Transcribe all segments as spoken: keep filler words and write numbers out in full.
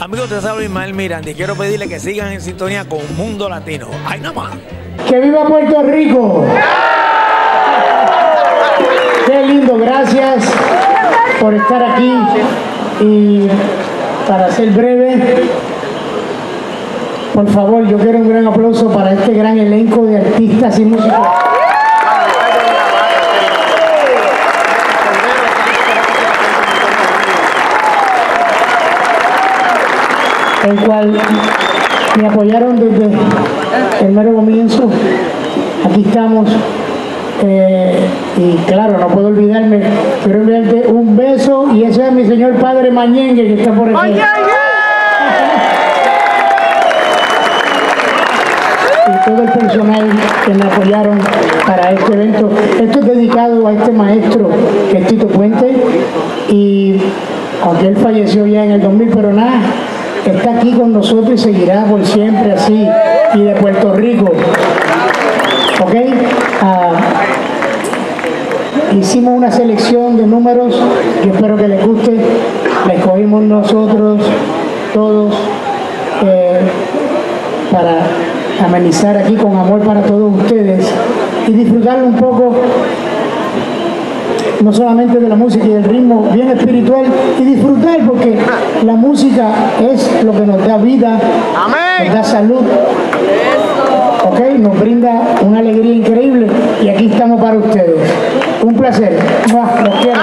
Amigos, te saluda Ismael Miranda y quiero pedirle que sigan en sintonía con Mundo Latino. ¡Ay, nada más! ¡Que viva Puerto Rico! ¡Qué lindo! Gracias por estar aquí. Y para ser breve, por favor, yo quiero un gran aplauso para este gran elenco de artistas y músicos. El cual me apoyaron desde el mero comienzo. Aquí estamos. Eh, y claro, no puedo olvidarme, quiero enviarte un beso, y ese es mi señor padre Mañengue, que está por aquí. Y todo el personal que me apoyaron para este evento. Esto es dedicado a este maestro, que es Tito Puente, y aunque él falleció ya en el dos mil, pero nada, está aquí con nosotros y seguirá por siempre así, y de Puerto Rico. ¿Ok? Uh, hicimos una selección de números que espero que les guste. La escogimos nosotros todos eh, para amenizar aquí con amor para todos ustedes y disfrutar un poco no solamente de la música y del ritmo bien espiritual, y disfrutar porque la música es lo que nos da vida, nos da salud, ok, nos brinda una alegría increíble, y aquí estamos para ustedes. Un placer. Los quiero.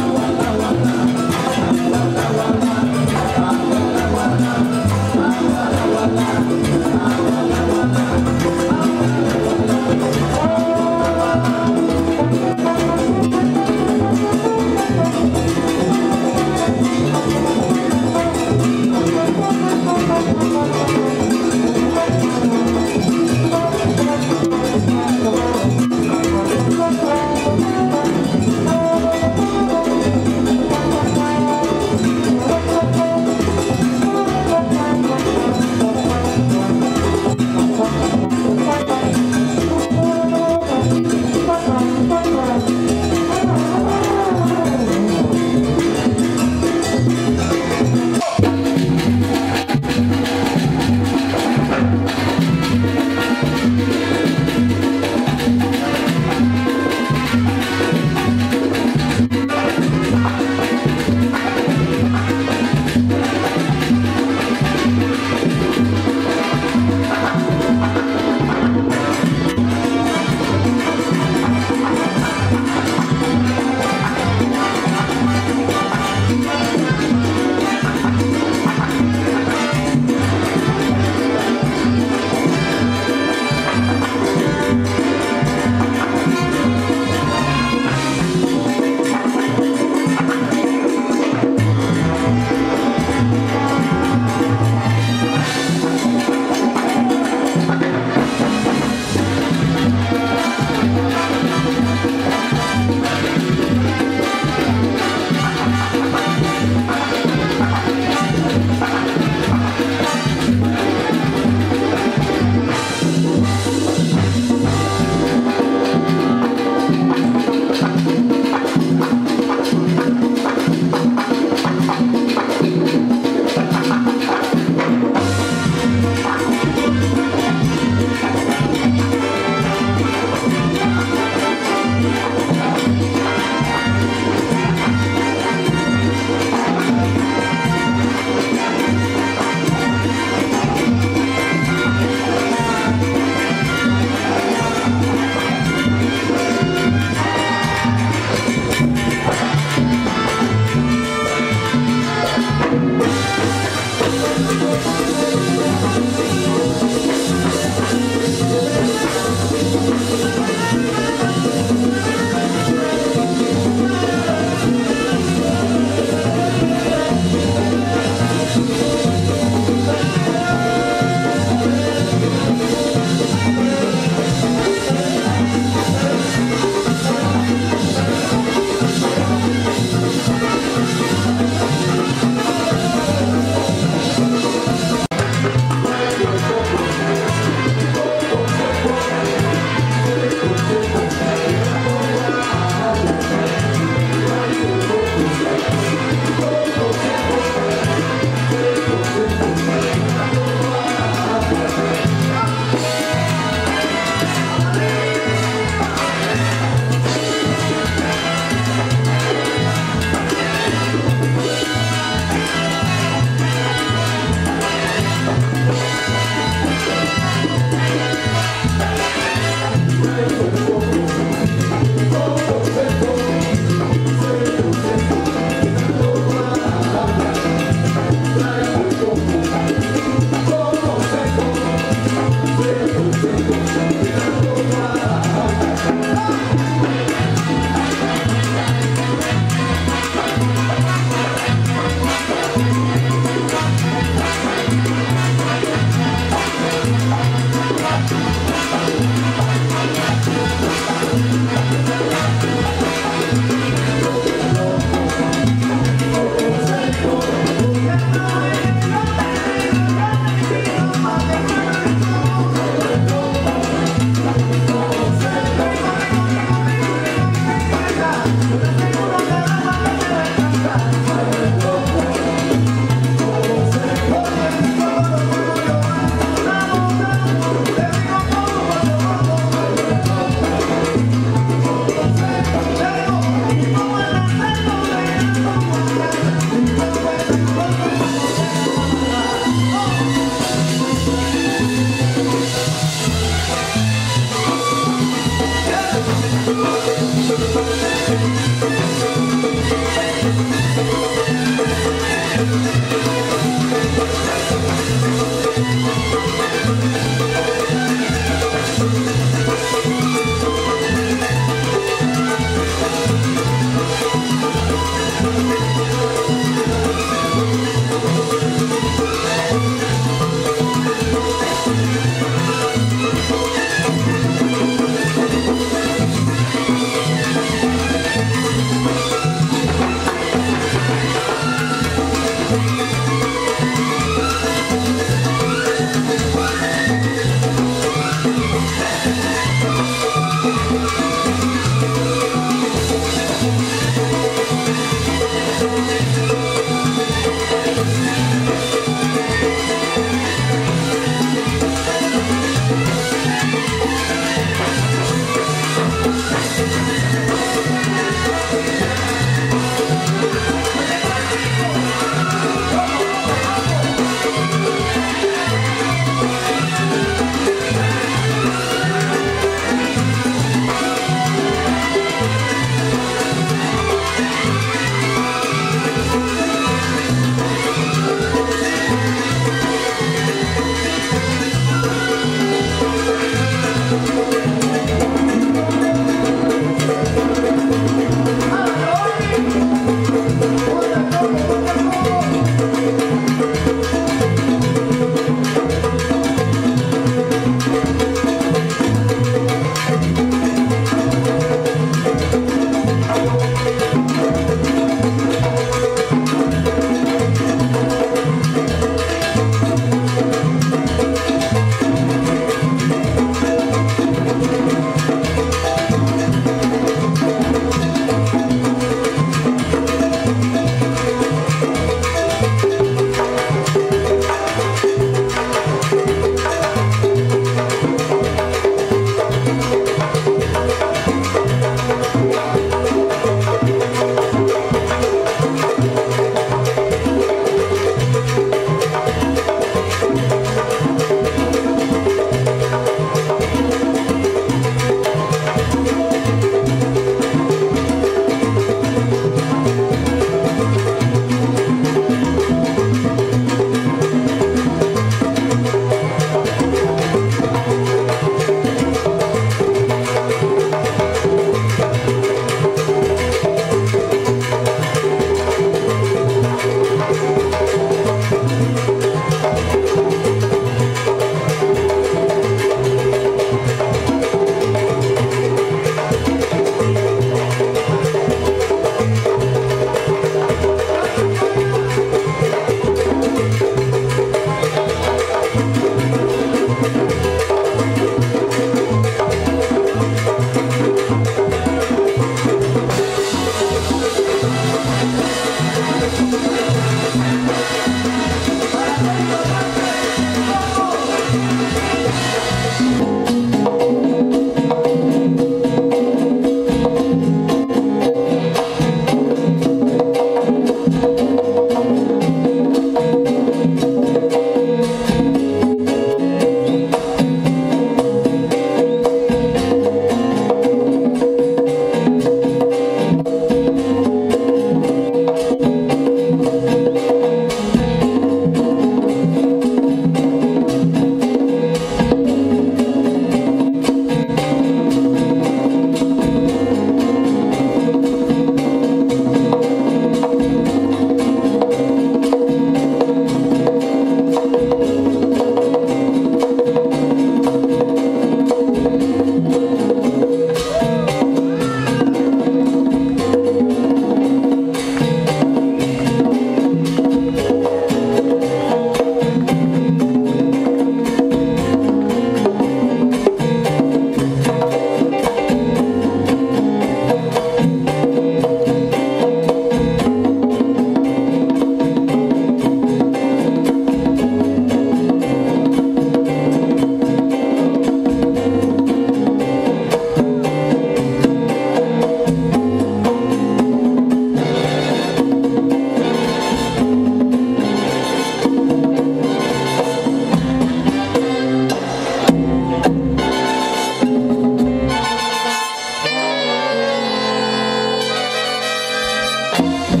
Thank you.